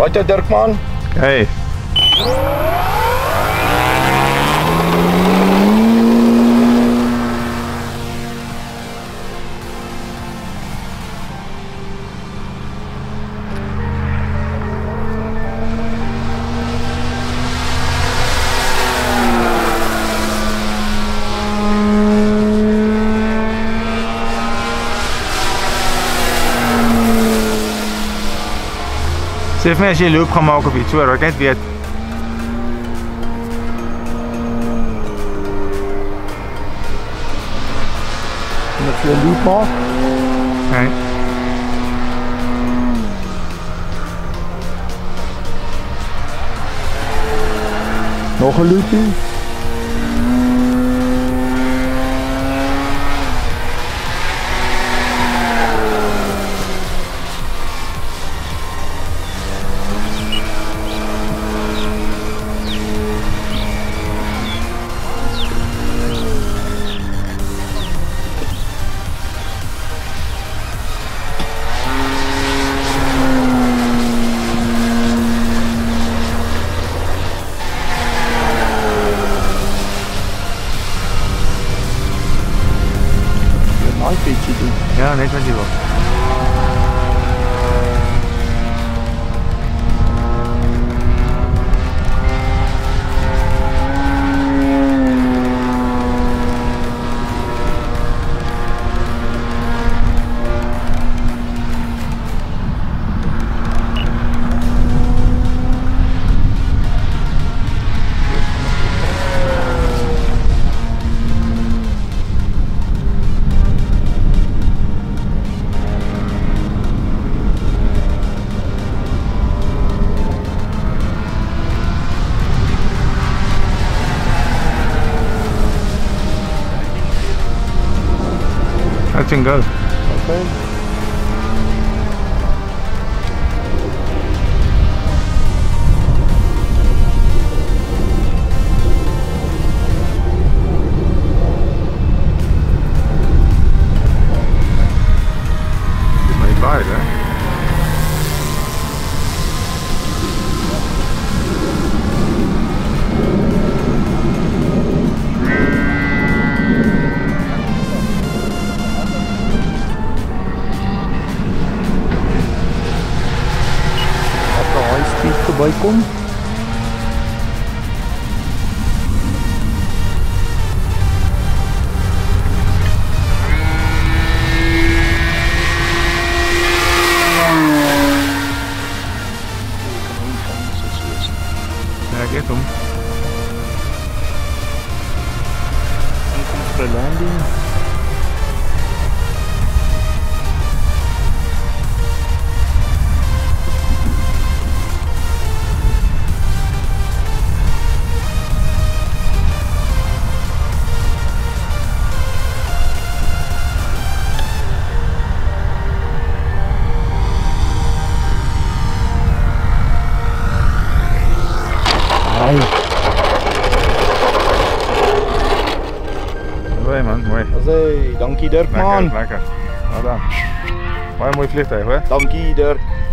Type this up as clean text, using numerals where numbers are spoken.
Right, Dirk man. Hey. Sê vir my as jy loop gaan maak op iets, hoor, ek net weet. Moet jy loop maak? Okay. Nog 'n loopie. Ja, net wat jy wil. Touch and go. Okay. Dis my baie, hè? Bykom. Ja, ek het hom. Kom vir landing. Mooi man, mooi. Dankie Dirk man. Lekker, lekker. Well done. Baie mooi vliegtuig, hoor. Dankie Dirk.